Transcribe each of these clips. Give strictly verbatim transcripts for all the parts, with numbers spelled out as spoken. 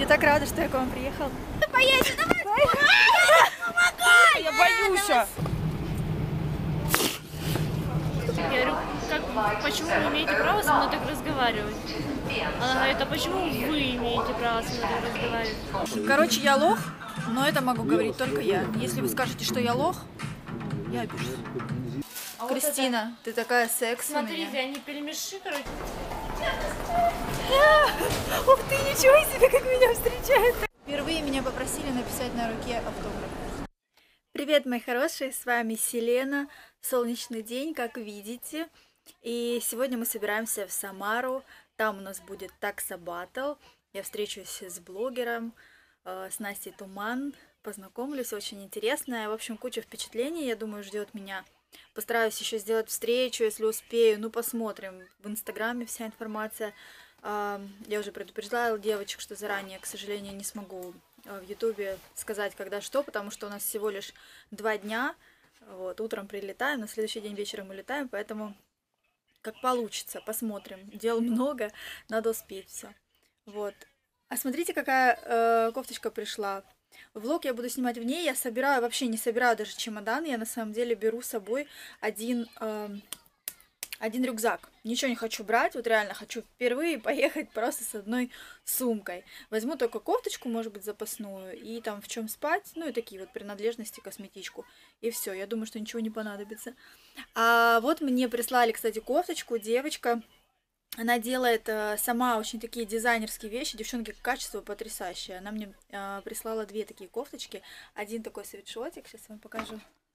Я так рада, что я к вам приехала. Ты поедешь, давай! Помогай! Я боюсь! Я говорю, как, почему вы имеете право со мной так разговаривать? Она говорит, а почему вы имеете право со мной так разговаривать? Короче, я лох, но это могу говорить только я. Если вы скажете, что я лох, я обижусь. А Кристина, вот ты такая секс у смотрите, меня. они пельмеши, короче. Ух ты, ничего себе, как меня встречают. Впервые меня попросили написать на руке автограф. Привет, мои хорошие, с вами Селена. Солнечный день, как видите. И сегодня мы собираемся в Самару. Там у нас будет такса баттл. Я встречусь с блогером, э, с Настей Туман. Познакомлюсь, очень интересно. В общем, куча впечатлений, я думаю, ждет меня. Постараюсь еще сделать встречу, если успею. Ну, посмотрим. В Инстаграме вся информация. Э, я уже предупреждала девочек, что заранее, к сожалению, не смогу в Ютубе сказать, когда что, потому что у нас всего лишь два дня. Вот, утром прилетаем, на следующий день вечером улетаем, поэтому как получится, посмотрим. Дел много, надо успеть все. Вот. А смотрите, какая э, кофточка пришла. Влог я буду снимать в ней. Я собираю, вообще не собираю даже чемодан. Я на самом деле беру с собой один, э, один рюкзак. Ничего не хочу брать. Вот реально хочу впервые поехать просто с одной сумкой. Возьму только кофточку, может быть, запасную, и там в чем спать. Ну и такие вот принадлежности, косметичку. И все. Я думаю, что ничего не понадобится. А вот мне прислали, кстати, кофточку. Девочка. Она делает э, сама очень такие дизайнерские вещи. Девчонки, качество потрясающее. Она мне э, прислала две такие кофточки. Один такой свитшотик. Сейчас вам покажу.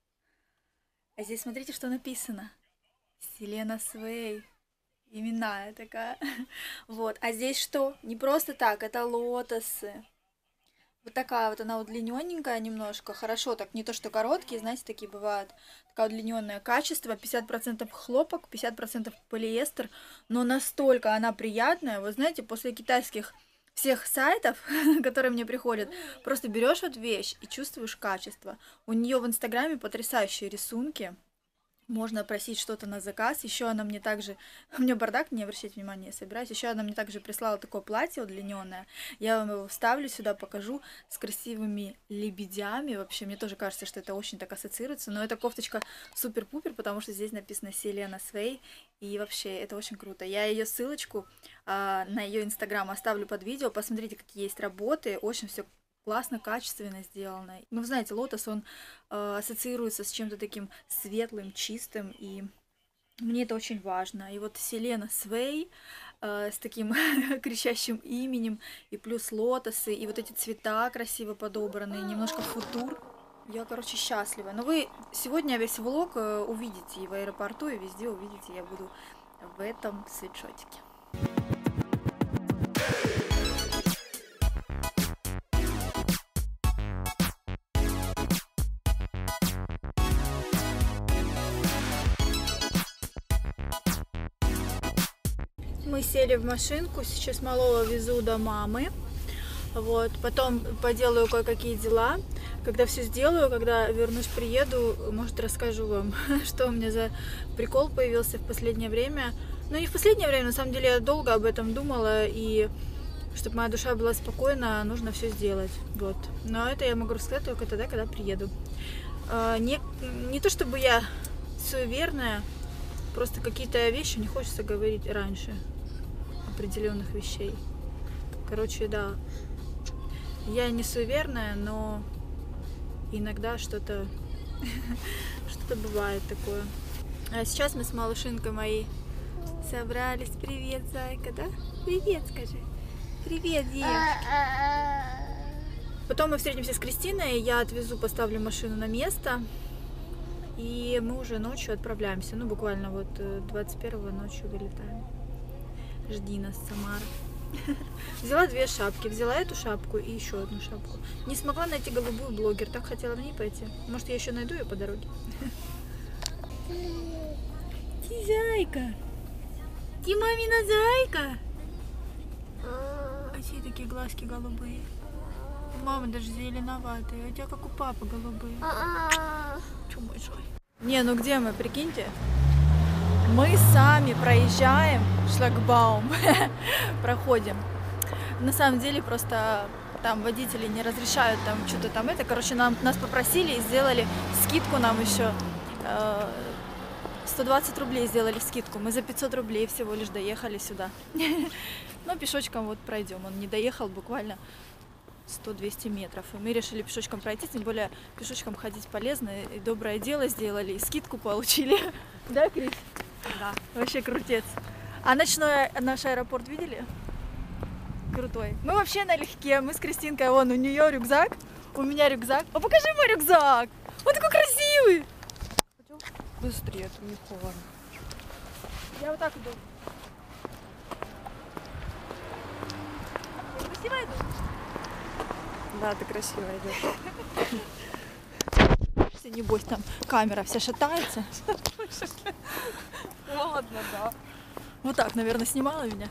А здесь смотрите, что написано. Селена Свей. Именная такая. Вот. А здесь что? Не просто так. Это лотосы. Вот такая вот она удлиненненькая немножко. Хорошо, так не то, что короткие, знаете, такие бывают. Такая удлиненное качество. пятьдесят процентов хлопок, пятьдесят процентов полиэстер. Но настолько она приятная. Вы знаете, после китайских всех сайтов, которые мне приходят, просто берешь вот вещь и чувствуешь качество. У нее в Инстаграме потрясающие рисунки. Можно просить что-то на заказ. Еще она мне также... У меня бардак, не обращайте внимания, я собираюсь. Еще она мне также прислала такое платье удлиненное. Я вам его вставлю сюда, покажу с красивыми лебедями. Вообще, мне тоже кажется, что это очень так ассоциируется. Но эта кофточка супер-пупер, потому что здесь написано Селена Свей. И вообще, это очень круто. Я ее ссылочку а, на ее инстаграм оставлю под видео. Посмотрите, какие есть работы. Очень все классно, качественно сделано. Ну, вы знаете, лотос, он э, ассоциируется с чем-то таким светлым, чистым, и мне это очень важно. И вот Селена Свей э, с таким кричащим именем, и плюс лотосы, и вот эти цвета красиво подобранные, немножко футур. Я, короче, счастлива. Но вы сегодня весь влог э, увидите и в аэропорту, и везде увидите. Я буду в этом свитшотике. Мы сели в машинку, сейчас малого везу до мамы. Вот, потом поделаю кое-какие дела. Когда все сделаю, когда вернусь, приеду, может, расскажу вам, что у меня за прикол появился в последнее время. Ну, не в последнее время, на самом деле, я долго об этом думала, и чтобы моя душа была спокойна, нужно все сделать. Вот. Но это я могу рассказать только тогда, когда приеду. Не, не то чтобы я суеверная, просто какие-то вещи не хочется говорить раньше. Определенных вещей. Короче, да. Я не суеверная, но иногда что-то что-то бывает такое. А сейчас мы с малышинкой моей собрались. Привет, зайка, да? Привет, скажи. Привет, девочки. Потом мы встретимся с Кристиной, я отвезу, поставлю машину на место. И мы уже ночью отправляемся. Ну, буквально вот двадцать первого ночью вылетаем. Жди нас, Самара. Взяла две шапки. Взяла эту шапку и еще одну шапку. Не смогла найти голубую блогер. Так хотела в ней пойти. Может, я еще найду ее по дороге. Ты зайка. Ты мамина зайка. А чьи такие глазки голубые? У мамы даже зеленоватые. У тебя как у папы голубые. Чё, мой жой? Не, ну где мы, прикиньте? Мы сами проезжаем шлагбаум, проходим. На самом деле просто там водители не разрешают там что-то там это. Короче, нам, нас попросили и сделали скидку нам еще. Э, сто двадцать рублей сделали скидку. Мы за пятьсот рублей всего лишь доехали сюда. Но пешочком вот пройдем. Он не доехал буквально сто-двести метров. И мы решили пешочком пройти, тем более пешочком ходить полезно. И доброе дело сделали, и скидку получили. Да, Крис? Да. Вообще крутец. А ночной наш аэропорт видели? Крутой. Мы вообще налегке. Мы с Кристинкой, вон, у нее рюкзак, у меня рюкзак. О, покажи мой рюкзак! Он такой красивый! Быстрее, это не холодно. Я вот так иду. Я красиво иду? Да, ты красиво идешь. Небось, там камера вся шатается. Холодно, да. Вот так, наверное, снимала меня.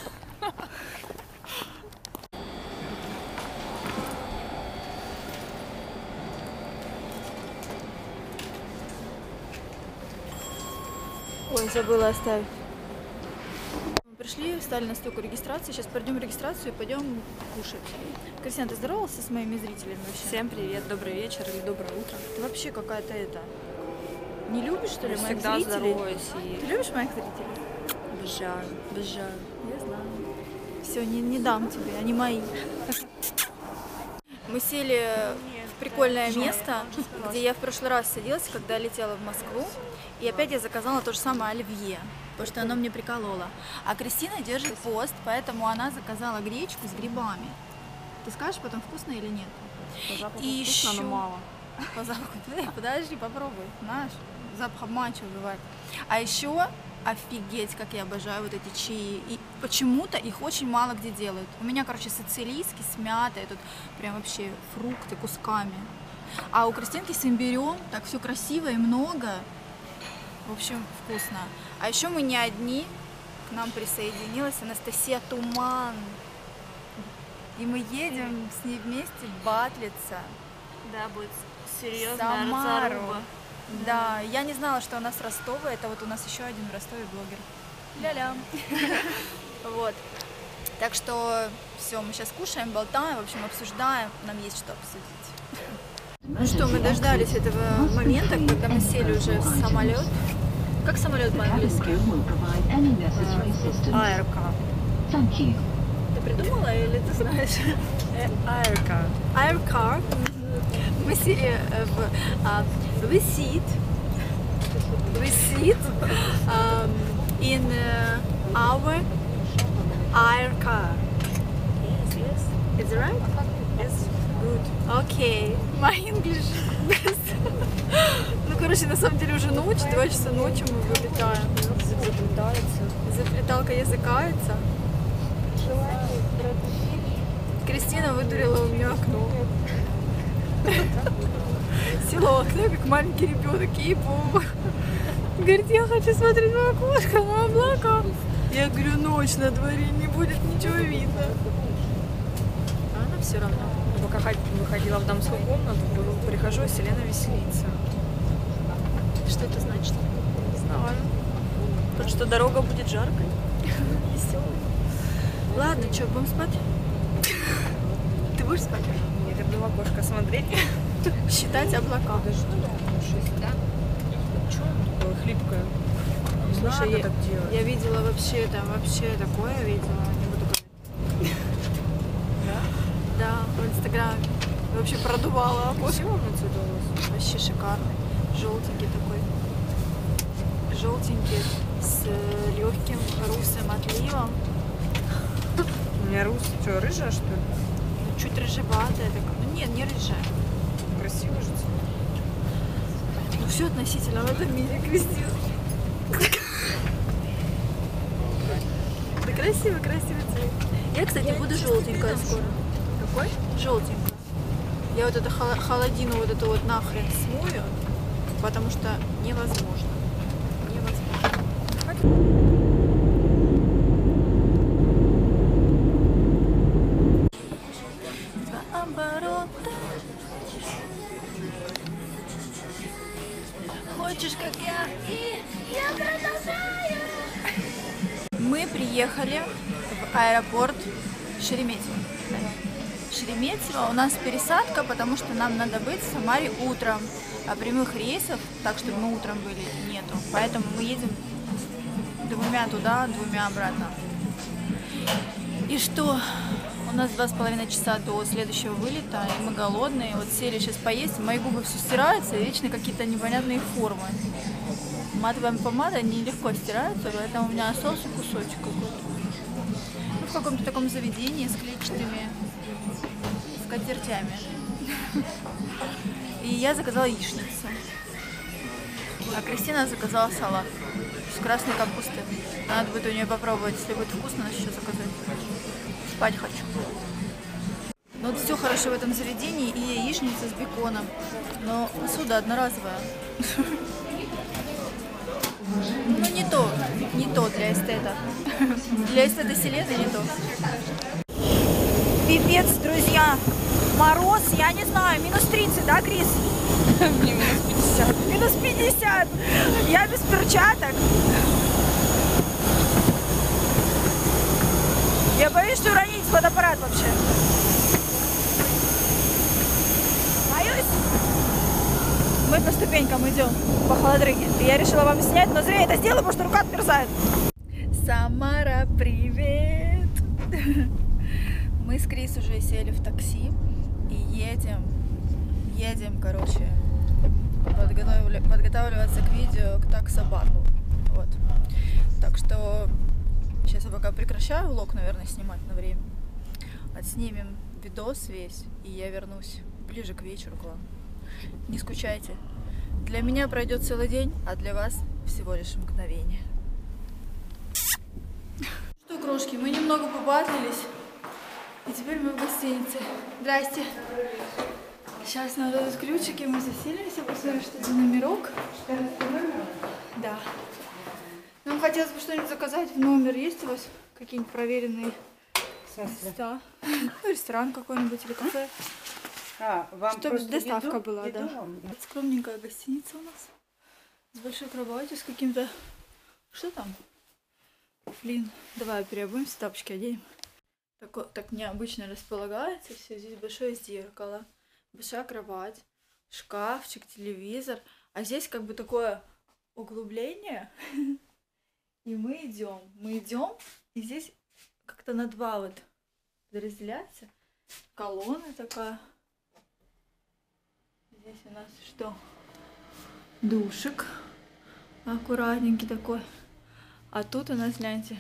Ой, забыла оставить. Мы пришли, встали на стойку регистрации. Сейчас пройдем регистрацию и пойдем кушать. Кристина, ты здоровался с моими зрителями вообще? Всем привет, добрый вечер или доброе утро. Ты вообще какая-то это... Не любишь, что ли, Я моих всегда зрителей? здороваюсь и Ты любишь моих зрителей? обожаю, обожаю. Я знаю. Все, не, не дам тебе, они мои. Мы сели в прикольное место, где я в прошлый раз садилась, когда летела в Москву. И опять я заказала то же самое оливье, потому что оно мне прикололо. А Кристина держит пост, поэтому она заказала гречку с грибами. Ты скажешь потом, вкусно или нет? По запаху И вкусно, еще- но мало. По запаху. Подожди, попробуй. Знаешь, запах обманчивый бывает. А еще офигеть, как я обожаю вот эти чаи. И почему-то их очень мало где делают. У меня, короче, сицилийский с мятой, тут прям вообще фрукты кусками. А у Кристинки с имбирем, так все красиво и много. В общем, вкусно. А еще мы не одни. К нам присоединилась Анастасия Туман. И мы едем с ней вместе батлиться. Да, будет серьезная Самару. заруба. Да, я не знала, что у нас Ростова. Это вот у нас еще один в Ростове блогер. Ля-ля. Вот. Так что все, мы сейчас кушаем, болтаем, в общем, обсуждаем. Нам есть что обсудить. Ну что, мы дождались этого момента, когда мы сели уже в самолет. Как самолет по-английски? Аэрка. Ты придумала или ты знаешь? Аэрка. Aircar. Мы сели в uh, we sit we sit um, in uh, our aircar. Yes, yes. Is it right? Yes. Good. Okay. My English best. Ну, короче, на самом деле уже ночь, два часа ночи мы вылетаем. Заплетается. Заплеталка языкается. Кристина выдурила у меня окно. Села в окно, как маленький ребенок, ей-богу. Говорит, я хочу смотреть в окошко на облака. Я говорю, ночь на дворе, не будет ничего видно. А она все равно. Пока выходила в дамскую комнату, прихожу, и Селена веселится. Что это значит? Не знаю. Потому что дорога будет жаркой. Веселый. Ладно, что, будем спать? Ты будешь спать? Нет, я буду в окошко смотреть. Считать облака. Да? Что оно такое хлипкое? Не Слушай, надо я, так делать. я видела вообще, там вообще такое видела. Не буду говорить. Да, в Инстаграме. Вообще продувала окошко. Красиво он отсюда у вас? Вообще шикарный. Желтенький такой. Желтенький с легким русым отливом. У меня рус. Что, рыжая, что ли? Ну, чуть рыжеватая такая. Ну нет, не рыжая. Красиво же. Ну все относительно в этом мире, Кристина. Да красиво, красивый цвет. Я, кстати, буду желтенькая скоро. Какой? Желтенькая. Я вот эту хол- холодину вот эту вот нахрен смою, потому что невозможно. Невозможно. Два оборота. Хочешь, как я? И я продолжаю. Мы приехали в аэропорт Шереметьево. Шереметьево. У нас пересадка, потому что нам надо быть в Самаре утром. А прямых рейсов, так чтобы мы утром были, нету. Поэтому мы едем двумя туда, двумя обратно. И что? У нас два с половиной часа до следующего вылета, и мы голодные. Вот сели сейчас поесть, мои губы все стираются, и вечно какие-то непонятные формы. Матовая помада нелегко стирается, поэтому у меня остался кусочек какой-то. Ну, в каком-то таком заведении с клетчатыми скатертями. И я заказала яичницу. А Кристина заказала салат с красной капустой. Надо будет у нее попробовать, если будет вкусно, надо еще заказать. Спать хочу. Но вот все хорошо в этом заведении, и яичница с беконом. Но посуда одноразовая. Ну не то, не то для эстета. Для эстета Селены не то. Пипец, друзья. Мороз, я не знаю, минус тридцать, да, Крис? Мне минус пятьдесят. Минус пятьдесят. Я без перчаток. Я боюсь, что уронить фотоаппарат вообще. Боюсь. Мы по ступенькам идем по холодрыге. Я решила вам снять, но зря я это сделала, потому что рука отмерзает. Самара, привет! Мы с Крис уже сели в такси и едем, едем, короче, подготовили, подготавливаться к видео к таксобаку. Вот. Так что сейчас я пока прекращаю влог, наверное, снимать на время. Отснимем видос весь, и я вернусь ближе к вечеру к вам. Не скучайте. Для меня пройдет целый день, а для вас всего лишь мгновение. Что, крошки, мы немного побатлились, и теперь мы в гостинице. Здрасте. Сейчас нам дадут ключики, мы заселимся, посмотрим, что это номерок. Да. Нам хотелось бы что-нибудь заказать в номер. Есть у вас какие-нибудь проверенные места? Ну, ресторан какой-нибудь или кафе. А, вам чтобы доставка еду? была, Еду да. вам? Скромненькая гостиница у нас. С большой кроватью, с каким-то... Что там? Блин, давай переобуемся, тапочки оденем. Так, так необычно располагается все. Здесь большое зеркало, большая кровать, шкафчик, телевизор. А здесь как бы такое углубление. И мы идем. Мы идем, и здесь как-то на два вот разделяется. Колонна такая. Здесь у нас что? Душик. Аккуратненький такой. А тут у нас, гляньте,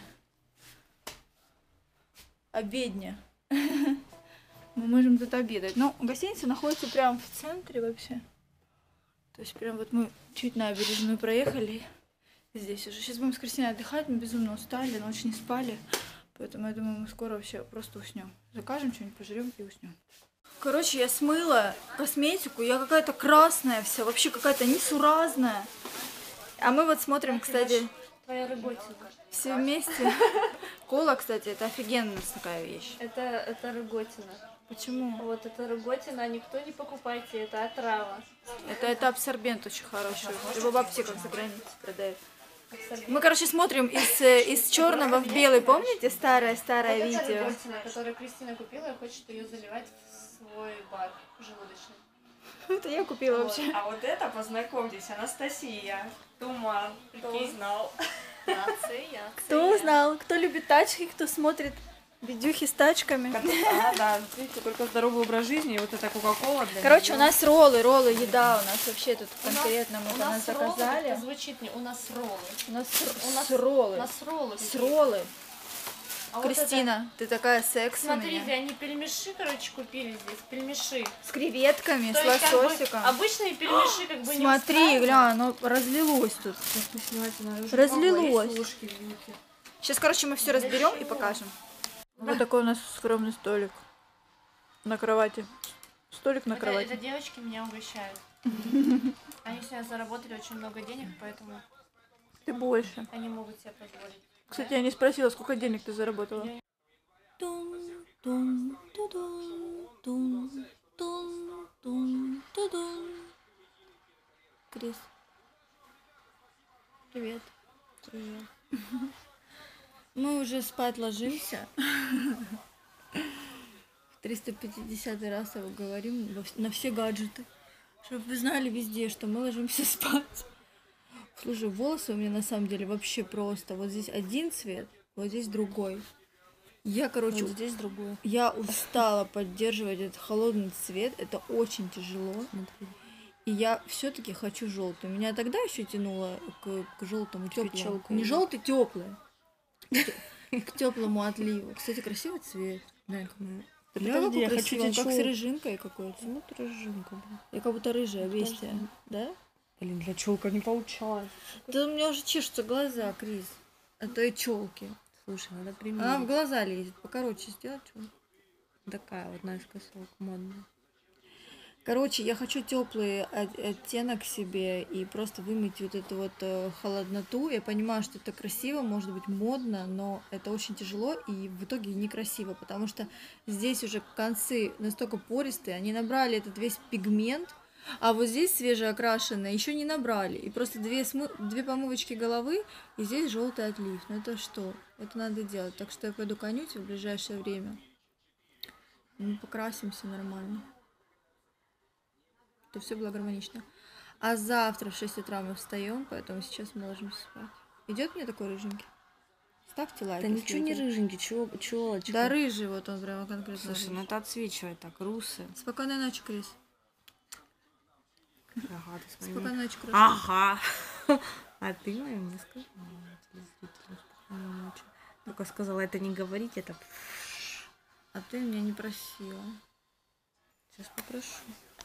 обедня. Мы можем тут обедать. Но гостиница находится прямо в центре вообще. То есть прям вот мы чуть набережную проехали. Здесь уже. Сейчас будем с Кристиной отдыхать. Мы безумно устали, ночь не спали. Поэтому я думаю, мы скоро вообще просто уснем. Закажем что-нибудь, пожрем и уснем. Короче, я смыла косметику. Я какая-то красная вся. Вообще какая-то несуразная. А мы вот смотрим, кстати... Твоя рыготина. Все вместе. Кола, кстати, это офигенная такая вещь. Это, это рыготина. Почему? Вот это рыготина, никто не покупайте, это отрава. Это, это абсорбент очень хороший. Его в аптеках за границей продают. Абсорбент. Мы, короче, смотрим из, из черного в белый. Помните старое-старое Вот это видео? рыготина, которую Кристина купила, и хочет ее заливать в свой бар желудочный. Это я купила Вот. вообще. А вот это, познакомьтесь, Анастасия. Туман. Кто знал? Нация. Кто узнал? Кто любит тачки, кто смотрит видюхи с тачками? А, да, видите, только здоровый образ жизни, и вот это Кока-Кола для Короче, у неё. нас роллы, роллы, еда у нас вообще тут У нас- конкретно мы у по нас нас роллы, заказали. как-то звучит не, у нас роллы. У нас У нас с роллы. У нас роллы. С какие-то. роллы. А вот Кристина, ты такая секс у это- смотрите, меня. они пельмеши, короче, купили здесь. Пельмеши. С креветками, То с есть, как бы, лососиком. обычные пельмеши как бы не Смотри, устраивают. гля, оно разлилось тут. Разлилось. Сейчас, короче, мы все разберем и покажем. Вот такой у нас скромный столик на кровати. Столик на Это, кровати. это девочки меня угощают. Они сегодня заработали очень много денег, поэтому Ты больше. они могут себе позволить. Кстати, я не спросила, сколько денег ты заработала. Крис. Привет. Привет. Мы уже спать ложимся. триста пятидесятый раз его говорим во вс- на все гаджеты, чтобы вы знали везде, что мы ложимся спать. Слушай, волосы у меня на самом деле вообще просто. Вот здесь один цвет, вот здесь другой. Я, короче, Вот здесь другое. я устала поддерживать этот холодный цвет. Это очень тяжело. Смотри. И я все-таки хочу желтый. Меня тогда еще тянуло к, к желтому теплому. пчелка Не идет. желтый, теплый. К теплому отливу. Кстати, красивый цвет. Дай-ка. Да Бля, подожди, я какой хочу красивый, он тебе как с чёлку. рыжинкой какой-то. Вот рыжинка, блин. Я как будто рыжая, Подожди. бестия. Да? Блин, для челка не получается. Да у меня уже чешутся глаза, Крис. А то и челки. Слушай, надо Она в примерить. глаза лезет. Покороче сделать что? Такая вот наискосок модная. Короче, я хочу теплый оттенок себе и просто вымыть вот эту вот э, холодноту. Я понимаю, что это красиво, может быть модно, но это очень тяжело и в итоге некрасиво, потому что здесь уже концы настолько пористые, они набрали этот весь пигмент, а вот здесь свежеокрашенные еще не набрали. И просто две, смы... две помывочки головы, и здесь желтый отлив. Ну это что? Это надо делать. Так что я пойду к Анюте в ближайшее время. Мы покрасимся нормально. То все было гармонично. А завтра в шесть утра мы встаем, поэтому сейчас мы ложимся спать. Идет мне такой рыженький? Ставьте лайк. Да если ничего не идет. рыженький, челочка. Да рыжий вот он прямо конкретно. Слушай, рыжий. ну это отсвечивает так, русые. Спокойной ночи, Крис. Ага, ты смотри. Спокойной ночи, Крис. Ага. А ты моим не сказала. Телезрителям спокойной ночи. Только сказала это не говорить, это... А ты меня не просила. Сейчас попрошу.